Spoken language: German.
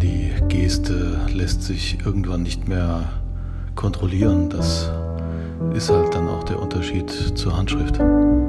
Die Geste lässt sich irgendwann nicht mehr kontrollieren. Das ist halt dann auch der Unterschied zur Handschrift.